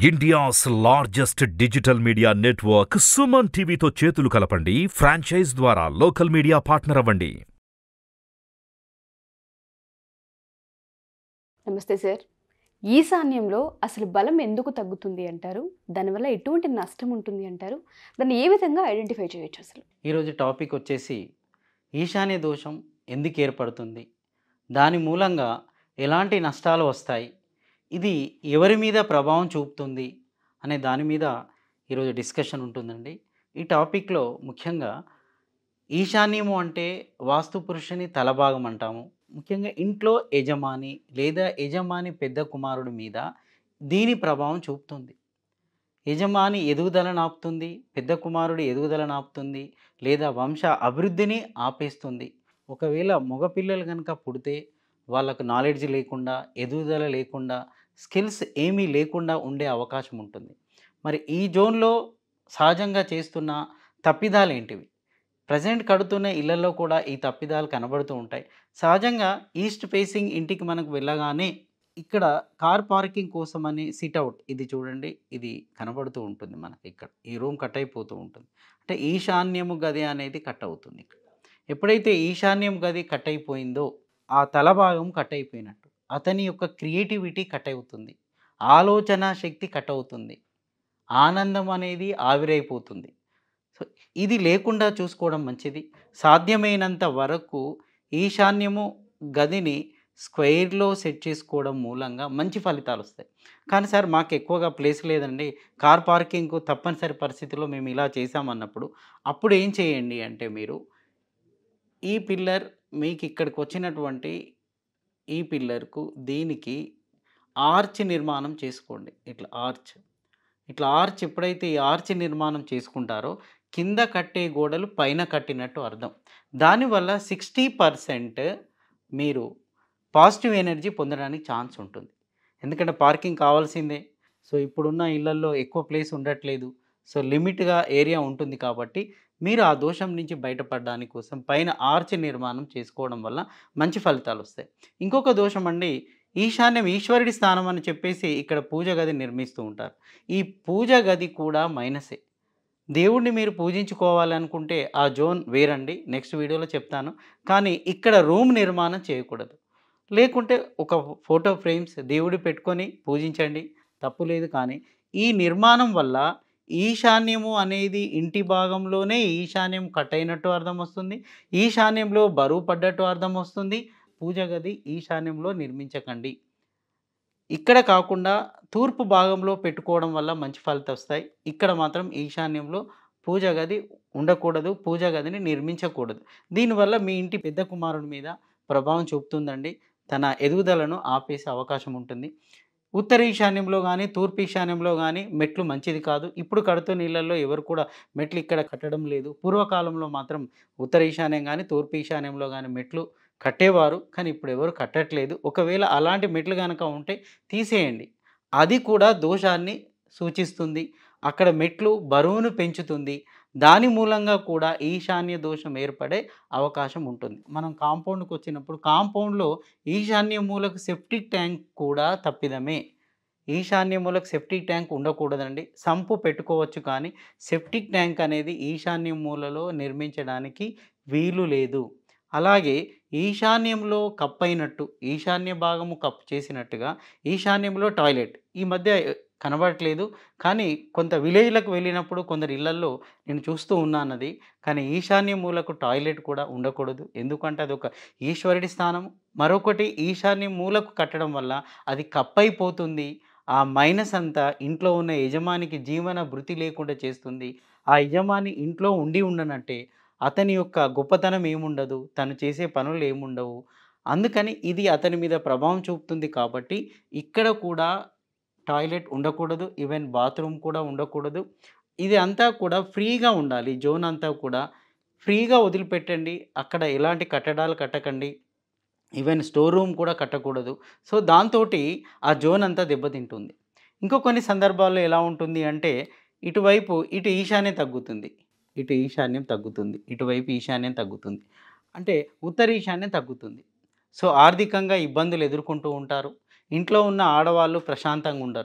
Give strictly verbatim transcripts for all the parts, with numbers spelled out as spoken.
India's largest digital media network Suman టీవీతో చేతులు కలపండి. ఫ్రాంచైజ్ ద్వారా లోకల్ మీడియా పార్ట్నర్ అవ్వండి. నమస్తే సార్. ఈశాన్యంలో అసలు బలం ఎందుకు తగ్గుతుంది అంటారు? దానివల్ల ఎటువంటి నష్టం ఉంటుంది అంటారు? దాన్ని ఏ విధంగా ఐడెంటిఫై చేయొచ్చు? అసలు ఈరోజు టాపిక్ వచ్చేసి ఈశాన్య దోషం ఎందుకు ఏర్పడుతుంది, దాని మూలంగా ఎలాంటి నష్టాలు వస్తాయి, ఇది ఎవరి మీద ప్రభావం చూపుతుంది అనే దాని మీద ఈరోజు డిస్కషన్ ఉంటుందండి. ఈ టాపిక్లో ముఖ్యంగా ఈశాన్యము అంటే వాస్తు పురుషుని తలభాగం అంటాము. ముఖ్యంగా ఇంట్లో యజమాని లేదా యజమాని పెద్ద కుమారుడి మీద దీని ప్రభావం చూపుతుంది. యజమాని ఎదుగుదలను ఆపుతుంది, పెద్ద కుమారుడి ఎదుగుదలను ఆపుతుంది, లేదా వంశ అభివృద్ధిని ఆపేస్తుంది. ఒకవేళ మగపిల్లలు కనుక పుడితే వాళ్ళకు నాలెడ్జ్ లేకుండా, ఎదుగుదల లేకుండా, స్కిల్స్ ఏమీ లేకుండా ఉండే అవకాశం ఉంటుంది. మరి ఈ జోన్లో సహజంగా చేస్తున్న తప్పిదాలు ఏంటివి? ప్రజెంట్ కడుతున్న ఇళ్లలో కూడా ఈ తప్పిదాలు కనబడుతూ ఉంటాయి. సహజంగా ఈస్ట్ ఫేసింగ్ ఇంటికి మనకు వెళ్ళగానే ఇక్కడ కార్ పార్కింగ్ కోసం అని సిట్అవుట్ ఇది చూడండి, ఇది కనబడుతూ ఉంటుంది మనకి. ఇక్కడ ఈ రూమ్ కట్ అయిపోతూ ఉంటుంది. అంటే ఈశాన్యము గది అనేది కట్ అవుతుంది. ఇక్కడ ఎప్పుడైతే ఈశాన్యం గది కట్ అయిపోయిందో ఆ తల భాగం కట్ అయిపోయినట్టు, అతని యొక్క క్రియేటివిటీ కట్ అవుతుంది, ఆలోచన శక్తి కట్ అవుతుంది, ఆనందం అనేది ఆవిరైపోతుంది. సో ఇది లేకుండా చూసుకోవడం మంచిది. సాధ్యమైనంత వరకు ఈశాన్యము గదిని స్క్వేర్లో సెట్ చేసుకోవడం మూలంగా మంచి ఫలితాలు వస్తాయి. కానీ సార్ మాకు ఎక్కువగా ప్లేస్ లేదండి, కార్ పార్కింగ్కు తప్పనిసరి పరిస్థితుల్లో మేము ఇలా చేసామన్నప్పుడు అప్పుడు ఏం చేయండి అంటే, మీరు ఈ పిల్లర్ మీకు ఇక్కడికి వచ్చినటువంటి ఈ పిల్లర్కు దీనికి ఆర్చ్ నిర్మాణం చేసుకోండి. ఇట్లా ఆర్చ్ ఇట్లా ఆర్చ్ ఎప్పుడైతే ఈ ఆర్చ్ నిర్మాణం చేసుకుంటారో కింద కట్టే గోడలు పైన కట్టినట్టు అర్థం. దానివల్ల సిక్స్టీ పర్సెంట్ మీరు పాజిటివ్ ఎనర్జీ పొందడానికి ఛాన్స్ ఉంటుంది. ఎందుకంటే పార్కింగ్ కావాల్సిందే. సో ఇప్పుడున్న ఇళ్లల్లో ఎక్కువ ప్లేస్ ఉండట్లేదు, సో లిమిట్గా ఏరియా ఉంటుంది. కాబట్టి మీరు ఆ దోషం నుంచి బయటపడడానికి కోసం పైన ఆర్చ్ నిర్మాణం చేసుకోవడం వల్ల మంచి ఫలితాలు వస్తాయి. ఇంకొక దోషం అండి, ఈశాన్యం ఈశ్వరుడి స్థానం అని చెప్పేసి ఇక్కడ పూజ గది నిర్మిస్తూ ఉంటారు. ఈ పూజ గది కూడా మైనసే. దేవుడిని మీరు పూజించుకోవాలనుకుంటే ఆ జోన్ వేరండి, నెక్స్ట్ వీడియోలో చెప్తాను. కానీ ఇక్కడ రూమ్ నిర్మాణం చేయకూడదు. లేకుంటే ఒక ఫోటో ఫ్రేమ్స్ దేవుడి పెట్టుకొని పూజించండి, తప్పు లేదు. కానీ ఈ నిర్మాణం వల్ల ఈశాన్యము అనేది ఇంటి భాగంలోనే ఈశాన్యం కట్ అయినట్టు అర్థం వస్తుంది, ఈశాన్యంలో బరువు పడ్డట్టు అర్థం వస్తుంది. పూజ గది ఈశాన్యంలో నిర్మించకండి. ఇక్కడ కాకుండా తూర్పు భాగంలో పెట్టుకోవడం వల్ల మంచి ఫలితాలు వస్తాయి. ఇక్కడ మాత్రం ఈశాన్యంలో పూజ గది ఉండకూడదు, పూజ గదిని నిర్మించకూడదు. దీనివల్ల మీ ఇంటి పెద్ద కుమారుడి మీద ప్రభావం చూపుతుందండి, తన ఎదుగుదలను ఆపేసే అవకాశం ఉంటుంది. ఉత్తర ఈశాన్యంలో కానీ తూర్పు ఈశాన్యంలో కానీ మెట్లు మంచిది కాదు. ఇప్పుడు కడుతున్న ఇళ్లలో ఎవరు కూడా మెట్లు ఇక్కడ కట్టడం లేదు. పూర్వకాలంలో మాత్రం ఉత్తర ఈశాన్యం కానీ తూర్పు ఈశాన్యంలో కానీ మెట్లు కట్టేవారు, కానీ ఇప్పుడు ఎవరు కట్టట్లేదు. ఒకవేళ అలాంటి మెట్లు కనుక ఉంటే తీసేయండి, అది కూడా దోషాన్ని సూచిస్తుంది. అక్కడ మెట్లు బరువును పెంచుతుంది, దాని మూలంగా కూడా ఈశాన్య దోషం ఏర్పడే అవకాశం ఉంటుంది. మనం కాంపౌండ్కి వచ్చినప్పుడు కాంపౌండ్లో ఈశాన్య మూలకు సెప్టిక్ ట్యాంక్ కూడా తప్పిదమే. ఈశాన్య మూలకు సెప్టిక్ ట్యాంక్ ఉండకూడదండి. సంపు పెట్టుకోవచ్చు, కానీ సెప్టిక్ ట్యాంక్ అనేది ఈశాన్య మూలలో నిర్మించడానికి వీలు లేదు. అలాగే ఈశాన్యంలో కప్ అయినట్టు, ఈశాన్య భాగము కప్ చేసినట్టుగా ఈశాన్యంలో టాయిలెట్ ఈ మధ్య కనబడట్లేదు, కానీ కొంత విలేజ్లకు వెళ్ళినప్పుడు కొందరు ఇళ్లల్లో నేను చూస్తూ ఉన్నానది. కానీ ఈశాన్య మూలకు టాయిలెట్ కూడా ఉండకూడదు, ఎందుకంటే అది ఒక ఈశ్వరుడి స్థానం. మరొకటి ఈశాన్య మూలకు కట్టడం వల్ల అది కప్పైపోతుంది. ఆ మైనస్ అంతా ఇంట్లో ఉన్న యజమానికి జీవన భృతి లేకుండా చేస్తుంది. ఆ యజమాని ఇంట్లో ఉండి ఉండనంటే అతని యొక్క గొప్పతనం ఏముండదు, తను చేసే పనులు ఏముండవు. అందుకని ఇది అతని మీద ప్రభావం చూపుతుంది. కాబట్టి ఇక్కడ కూడా టాయిలెట్ ఉండకూడదు, ఈవెన్ బాత్రూమ్ కూడా ఉండకూడదు. ఇది అంతా కూడా ఫ్రీగా ఉండాలి. జోన్ అంతా కూడా ఫ్రీగా వదిలిపెట్టండి. అక్కడ ఎలాంటి కట్టడాలు కట్టకండి, ఈవెన్ స్టోర్ రూమ్ కూడా కట్టకూడదు. సో దాంతో ఆ జోన్ అంతా దెబ్బతింటుంది. ఇంకో కొన్ని సందర్భాల్లో ఎలా ఉంటుంది అంటే, ఇటువైపు ఇటు ఈశాన్యం తగ్గుతుంది, ఇటు ఈశాన్యం తగ్గుతుంది, ఇటువైపు ఈశాన్యం తగ్గుతుంది, అంటే ఉత్తర ఈశాన్యం తగ్గుతుంది. సో ఆర్థికంగా ఇబ్బందులు ఎదుర్కొంటూ ఉంటారు. ఇంట్లో ఉన్న ఆడవాళ్ళు ప్రశాంతంగా ఉండరు.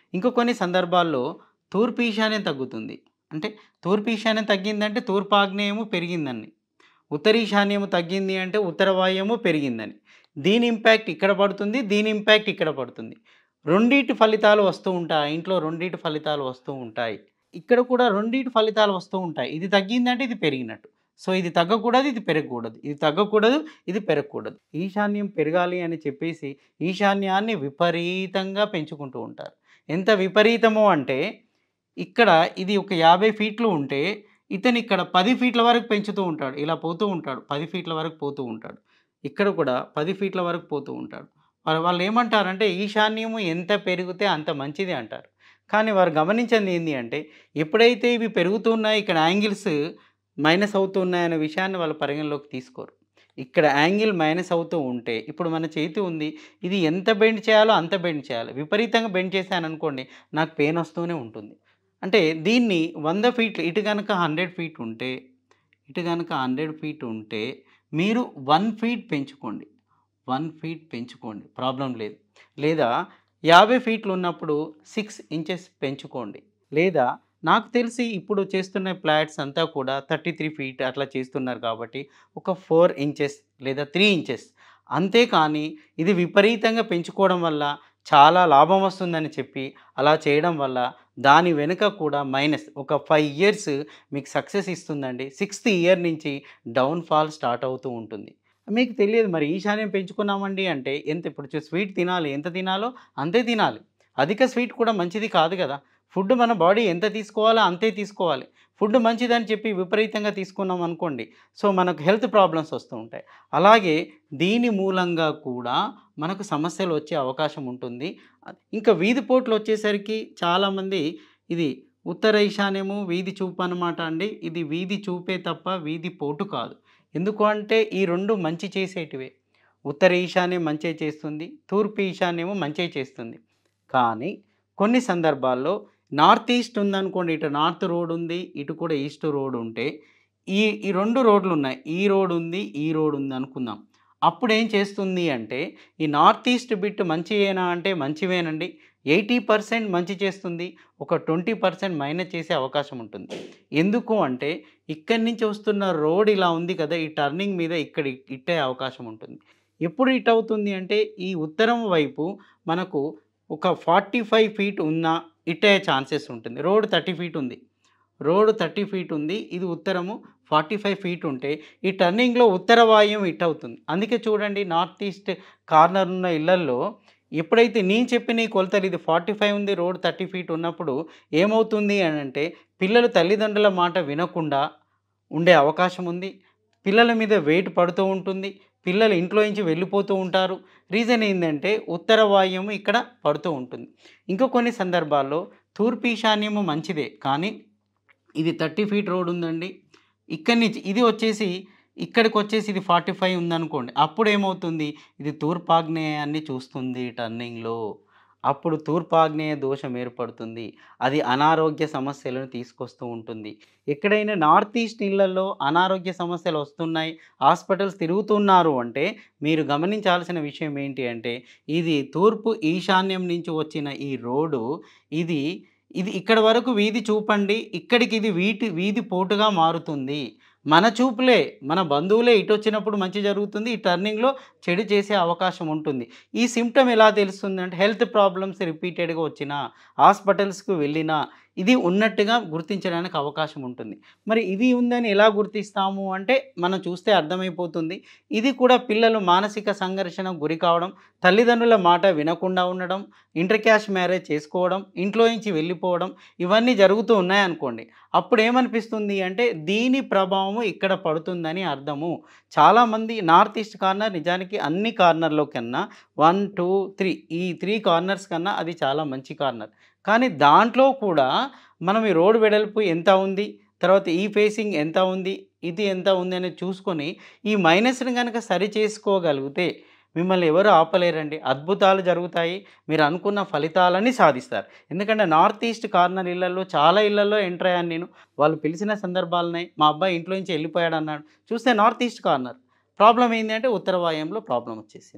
ఇంకో కొన్ని సందర్భాల్లో తూర్పు ఈశాన్యం తగ్గుతుంది. అంటే తూర్పు ఈశాన్యం తగ్గిందంటే తూర్పు ఆగ్నేయము పెరిగిందని, ఉత్తర ఈశాన్యము తగ్గింది అంటే ఉత్తర వాయువు పెరిగిందని. దీని ఇంపాక్ట్ ఇక్కడ పడుతుంది, దీని ఇంపాక్ట్ ఇక్కడ పడుతుంది. రెండిటి ఫలితాలు వస్తూ ఉంటాయి, ఇంట్లో రెండిటి ఫలితాలు వస్తూ ఉంటాయి. ఇక్కడ కూడా రెండిటి ఫలితాలు వస్తూ ఉంటాయి. ఇది తగ్గిందంటే ఇది పెరిగినట్టు. సో ఇది తగ్గకూడదు, ఇది పెరగకూడదు, ఇది తగ్గకూడదు, ఇది పెరగకూడదు. ఈశాన్యం పెరగాలి అని చెప్పేసి ఈశాన్యాన్ని విపరీతంగా పెంచుకుంటూ ఉంటారు. ఎంత విపరీతమో అంటే ఇక్కడ ఇది ఒక యాభై ఫీట్లు ఉంటే ఇతను ఇక్కడ పది ఫీట్ల వరకు పెంచుతూ ఉంటాడు. ఇలా పోతూ ఉంటాడు, పది ఫీట్ల వరకు పోతూ ఉంటాడు. ఇక్కడ కూడా పది ఫీట్ల వరకు పోతూ ఉంటాడు. వాళ్ళు వాళ్ళు ఏమంటారంటే ఈశాన్యము ఎంత పెరిగితే అంత మంచిది అంటారు. కానీ వారు గమనించింది ఏంటి అంటే ఎప్పుడైతే ఇవి పెరుగుతున్నాయి, ఇక్కడ యాంగిల్స్ మైనస్ అవుతున్నాయనే విషయాన్ని వాళ్ళు పరిగణలోకి తీసుకోరు. ఇక్కడ యాంగిల్ మైనస్ అవుతూ ఉంటే ఇప్పుడు మన చేతి ఉంది, ఇది ఎంత బెండ్ చేయాలో అంత బెండ్ చేయాలి. విపరీతంగా బెండ్ చేశాను అనుకోండి, నాకు పెయిన్ వస్తూనే ఉంటుంది. అంటే దీన్ని వంద ఫీట్లు ఇటు కనుక హండ్రెడ్ ఫీట్ ఉంటే ఇటు కనుక హండ్రెడ్ ఫీట్ ఉంటే మీరు వన్ ఫీట్ పెంచుకోండి, వన్ ఫీట్ పెంచుకోండి, ప్రాబ్లం లేదు. లేదా యాభై ఫీట్లు ఉన్నప్పుడు సిక్స్ ఇంచెస్ పెంచుకోండి. లేదా నాకు తెలిసి ఇప్పుడు చేస్తున్న ఫ్లాట్స్ అంతా కూడా థర్టీ త్రీ ఫీట్ అట్లా చేస్తున్నారు కాబట్టి ఒక ఫోర్ ఇంచెస్ లేదా త్రీ ఇంచెస్ అంతేకాని ఇది విపరీతంగా పెంచుకోవడం వల్ల చాలా లాభం వస్తుందని చెప్పి అలా చేయడం వల్ల దాని వెనుక కూడా మైనస్ ఒక ఫైవ్ ఇయర్స్ మీకు సక్సెస్ ఇస్తుందండి. సిక్స్త్ ఇయర్ నుంచి డౌన్ఫాల్ స్టార్ట్ అవుతూ ఉంటుంది. మీకు తెలియదు మరి ఈశాన్యం పెంచుకున్నామండి అంటే ఎంత ఇప్పుడు స్వీట్ తినాలి, ఎంత తినాలో అంతే తినాలి. అధిక స్వీట్ కూడా మంచిది కాదు కదా. ఫుడ్ మన బాడీ ఎంత తీసుకోవాలో అంతే తీసుకోవాలి. ఫుడ్ మంచిదని చెప్పి విపరీతంగా తీసుకున్నాం అనుకోండి, సో మనకు హెల్త్ ప్రాబ్లమ్స్ వస్తూ ఉంటాయి. అలాగే దీని మూలంగా కూడా మనకు సమస్యలు వచ్చే అవకాశం ఉంటుంది. ఇంకా వీధి పోట్లు వచ్చేసరికి చాలామంది ఇది ఉత్తర ఈశాన్యము వీధి చూపు అనమాట అండి. ఇది వీధి చూపే తప్ప వీధి పోటు కాదు. ఎందుకు అంటే ఈ రెండు మంచి చేసేటివే. ఉత్తర ఈశాన్యం మంచి చేస్తుంది, తూర్పు ఈశాన్యము మంచి చేస్తుంది. కానీ కొన్ని సందర్భాల్లో నార్త్ ఈస్ట్ ఉందనుకోండి, ఇటు నార్త్ రోడ్ ఉంది, ఇటు కూడా ఈస్ట్ రోడ్ ఉంటే ఈ ఈ రెండు రోడ్లు ఉన్నాయి, ఈ రోడ్ ఉంది, ఈ రోడ్ ఉంది అనుకుందాం. అప్పుడు ఏం చేస్తుంది అంటే ఈ నార్త్ ఈస్ట్ బిట్ మంచివేనా అంటే మంచివేనండి. ఎయిటీ పర్సెంట్ మంచి చేస్తుంది, ఒక ట్వంటీ పర్సెంట్ మైనస్ చేసే అవకాశం ఉంటుంది. ఎందుకు అంటే ఇక్కడి నుంచి వస్తున్న రోడ్ ఇలా ఉంది కదా, ఈ టర్నింగ్ మీద ఇక్కడ ఇట్టే అవకాశం ఉంటుంది. ఎప్పుడు ఇట్ అవుతుంది అంటే ఈ ఉత్తరం వైపు మనకు ఒక ఫార్టీ ఫైవ్ ఫీట్ ఉన్న ఇట్టే ఛాన్సెస్ ఉంటుంది. రోడ్ థర్టీ ఫీట్ ఉంది, రోడ్ థర్టీ ఫీట్ ఉంది, ఇది ఉత్తరము ఫార్టీ ఫైవ్ ఫీట్ ఉంటే ఈ టర్నింగ్లో ఉత్తర వాయువు ఇట్ అవుతుంది. అందుకే చూడండి నార్త్ ఈస్ట్ కార్నర్ ఉన్న ఇళ్లల్లో ఎప్పుడైతే నేను చెప్పిన ఈ కొలతలు ఇది ఫార్టీ ఫైవ్ ఉంది, రోడ్ థర్టీ ఫీట్ ఉన్నప్పుడు ఏమవుతుంది అని అంటే పిల్లలు తల్లిదండ్రుల మాట వినకుండా ఉండే అవకాశం ఉంది. పిల్లల మీద వెయిట్ పడుతూ ఉంటుంది, పిల్లలు ఇంట్లో నుంచి వెళ్ళిపోతూ ఉంటారు. రీజన్ ఏంటంటే ఉత్తర వాయువు ఇక్కడ పడుతూ ఉంటుంది. ఇంకో కొన్ని సందర్భాల్లో తూర్పు ఈశాన్యము మంచిదే, కానీ ఇది థర్టీ ఫీట్ రోడ్ ఉందండి, ఇక్కడి నుంచి ఇది వచ్చేసి ఇక్కడికి వచ్చేసి ఇది ఫార్టీ ఫైవ్ ఉందనుకోండి, అప్పుడు ఏమవుతుంది ఇది తూర్పాగ్నేయాన్ని చూస్తుంది టర్నింగ్లో. అప్పుడు తూర్పాగ్నేయ దోషం ఏర్పడుతుంది, అది అనారోగ్య సమస్యలను తీసుకొస్తూ ఉంటుంది. ఎక్కడైనా నార్త్ ఈస్ట్ ఇళ్లలో అనారోగ్య సమస్యలు వస్తున్నాయి, హాస్పిటల్స్ తిరుగుతున్నారు అంటే మీరు గమనించాల్సిన విషయం ఏంటి అంటే ఇది తూర్పు ఈశాన్యం నుంచి వచ్చిన ఈ రోడ్డు ఇది ఇది ఇక్కడ వరకు వీధి చూపండి, ఇక్కడికి ఇది వీటి వీధి పోటుగా మారుతుంది. మన చూపులే మన బంధువులే ఇటు వచ్చినప్పుడు మంచి జరుగుతుంది, ఈ టర్నింగ్లో చెడు చేసే అవకాశం ఉంటుంది. ఈ సిమ్టమ్ ఎలా తెలుస్తుంది అంటే హెల్త్ ప్రాబ్లమ్స్ రిపీటెడ్గా వచ్చినా, హాస్పిటల్స్కు వెళ్ళినా ఇది ఉన్నట్టుగా గుర్తించడానికి అవకాశం ఉంటుంది. మరి ఇది ఉందని ఎలా గుర్తిస్తాము అంటే మనం చూస్తే అర్థమైపోతుంది. ఇది కూడా పిల్లలు మానసిక సంఘర్షణ గురి కావడం, తల్లిదండ్రుల మాట వినకుండా ఉండడం, ఇంటర్ క్యాస్ట్ మ్యారేజ్ చేసుకోవడం, ఇంట్లో నుంచి వెళ్ళిపోవడం, ఇవన్నీ జరుగుతూ ఉన్నాయనుకోండి. అప్పుడు ఏమనిపిస్తుంది అంటే దీని ప్రభావము ఇక్కడ పడుతుందని అర్థము. చాలామంది నార్త్ ఈస్ట్ కార్నర్ నిజానికి అన్ని కార్నర్లో కన్నా వన్ టూ త్రీ ఈ త్రీ కార్నర్స్ కన్నా అది చాలా మంచి కార్నర్. కానీ దాంట్లో కూడా మనం ఈ రోడ్ వెడల్పు ఎంత ఉంది, తర్వాత ఈ ఫేసింగ్ ఎంత ఉంది, ఇది ఎంత ఉంది అనేది చూసుకొని ఈ మైనస్ని కనుక సరి చేసుకోగలిగితే మిమ్మల్ని ఎవరు ఆపలేరండి. అద్భుతాలు జరుగుతాయి, మీరు అనుకున్న ఫలితాలని సాధిస్తారు. ఎందుకంటే నార్త్ ఈస్ట్ కార్నర్ ఇళ్లలో చాలా ఇళ్లలో ఎంటర్ అయ్యాను నేను. వాళ్ళు పిలిచిన సందర్భాలున్నాయి. మా అబ్బాయి ఇంట్లో నుంచి వెళ్ళిపోయాడు అన్నాడు, చూస్తే నార్త్ ఈస్ట్ కార్నర్. ప్రాబ్లం ఏంటి అంటే ఉత్తర వాయువులో ప్రాబ్లం వచ్చేసింది.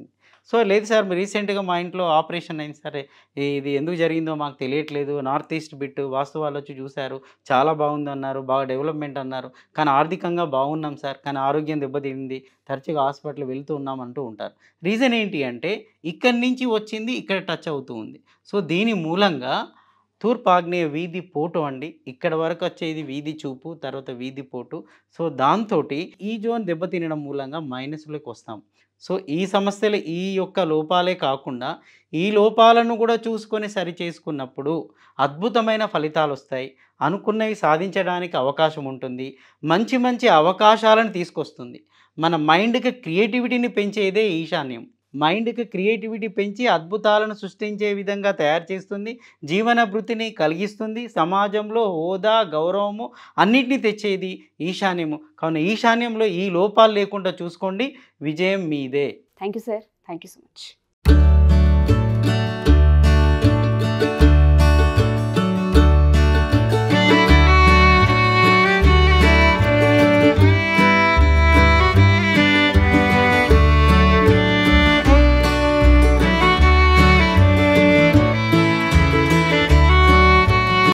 సో లేదు సార్ రీసెంట్గా మా ఇంట్లో ఆపరేషన్ అయింది సరే, ఇది ఎందుకు జరిగిందో మాకు తెలియట్లేదు, నార్త్ ఈస్ట్ బిట్ వాస్తు వాళ్ళు వచ్చి చూశారు, చాలా బాగుంది అన్నారు, బాగా డెవలప్మెంట్ అన్నారు, కానీ ఆర్థికంగా బాగున్నాం సార్, కానీ ఆరోగ్యం దెబ్బతింది, తరచుగా హాస్పిటల్ వెళ్తూ ఉన్నాం అంటూ ఉంటారు. రీజన్ ఏంటి అంటే ఇక్కడి నుంచి వచ్చింది ఇక్కడ టచ్ అవుతూ ఉంది. సో దీని మూలంగా తూర్పు ఆగ్నేయ వీధి పోటు అండి, ఇక్కడ వరకు వచ్చేది వీధి చూపు, తర్వాత వీధి పోటు. సో దాంతో ఈ జోన్ దెబ్బతినడం మూలంగా మైనస్లోకి వస్తాం. సో ఈ సమస్యలు ఈ యొక్క లోపాలే కాకుండా ఈ లోపాలను కూడా చూసుకొని సరి చేసుకున్నప్పుడు అద్భుతమైన ఫలితాలు వస్తాయి, అనుకున్నవి సాధించడానికి అవకాశం ఉంటుంది, మంచి మంచి అవకాశాలను తీసుకొస్తుంది. మన మైండ్కి క్రియేటివిటీని పెంచేదే ఈశాన్యం. మైండ్కి క్రియేటివిటీ పెంచి అద్భుతాలను సృష్టించే విధంగా తయారు చేస్తుంది, జీవన వృత్తిని కలిగిస్తుంది, సమాజంలో హోదా గౌరవము అన్నిటినీ తెచ్చేది ఈశాన్యము. కావున ఈశాన్యంలో ఈ లోపాలు లేకుండా చూసుకోండి, విజయం మీదే. Thank you sir, thank you so much.